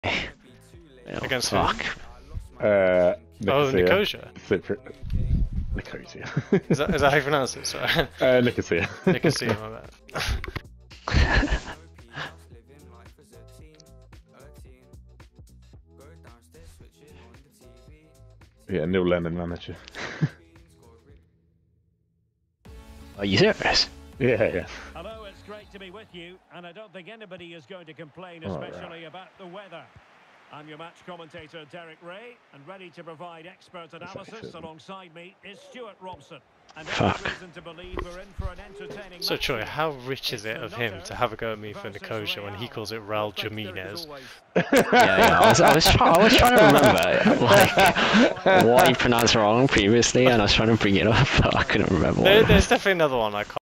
Against fuck. Nicosia. Nicosia. Is that how you pronounce it? Sorry. Nicosia. Nicosia, my bad. Yeah, Neil Lennon manager. Are you serious? Yeah. Hello, it's great to be with you, and I don't think anybody is going to complain, especially about the weather. I'm your match commentator, Derek Ray, and ready to provide expert analysis alongside me is Stuart Robson. And Fuck. reason to believe we're in for an entertaining So Troy, match. how rich is it of him to have a go at me for Nicosia when he calls it Raul Jimenez? Yeah, I was trying to remember like what he pronounced wrong previously, and I was trying to bring it up, but I couldn't remember. There's definitely another one I can't.